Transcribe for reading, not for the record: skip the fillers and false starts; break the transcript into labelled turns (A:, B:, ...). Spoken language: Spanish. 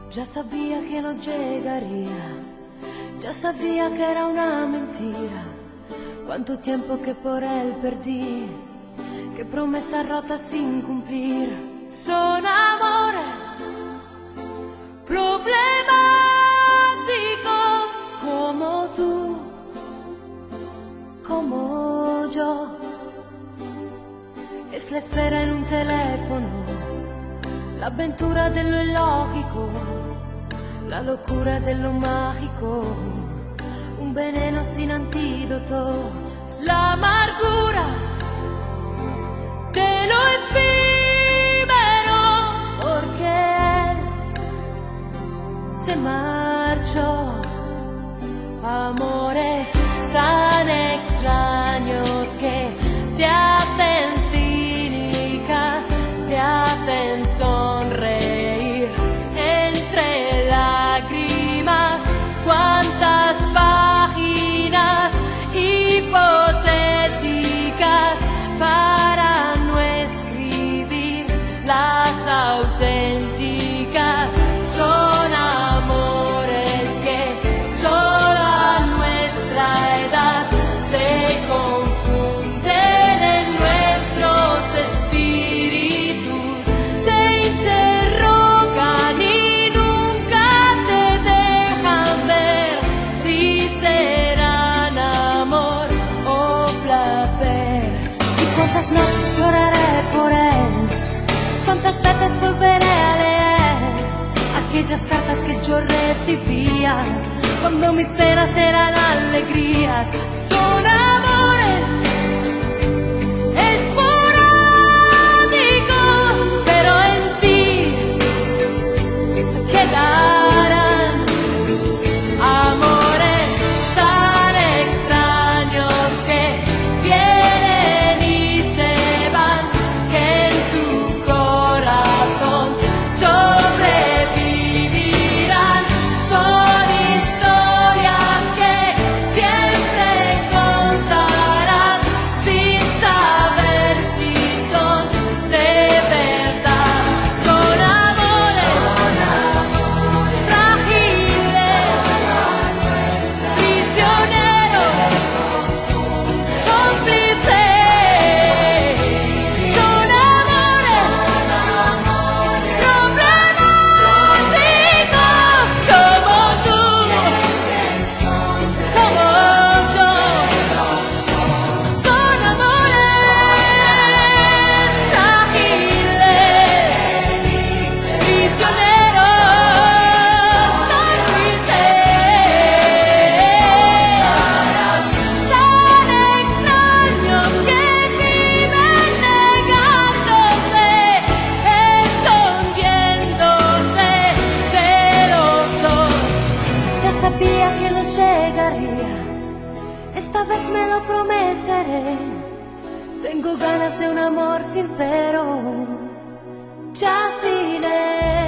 A: Ya sabía que no llegaría, ya sabía que era una mentira. Cuánto tiempo que por él perdí, qué promesas rotas sin cumplir. Son amores problemáticos como tú, como yo. Es la espera en un teléfono, la aventura de lo illogico, la locura de lo mágico, un veneno sin antídoto, la amargura de lo efímero, porque él se marchó. Amores tan extraños que te hacen cínica, te hacen sonreír entre lágrimas. Cuántas páginas hipotéticas para no escribir las auténticas. Son amores que solo a nuestra edad se confunden en nuestros espíritus, te interrogan y nunca te dejan ver si serán amor o placer. Y cuántas noches lloraré por él, cuántas veces volveré a leer aquellas cartas que yo recibía cuando mis penas eran alegrías. Son amores esporádicos, pero en ti quedarán amores tan extraños que vienen y se van, que en tu corazón sobrevivirán. Son historias que siempre contarás sin saber si son de verdad. Son amores frágiles, prisioneros, cómplices. Son amores problemáticos como tú, como yo. Son amores frágiles, prisioneros, cómplices, tan extraños que viven negándose, escondiéndose de los dos. Ya sabía que no llegaría, esta vez me lo prometeré. Tengo ganas de un amor sincero, ya sin él.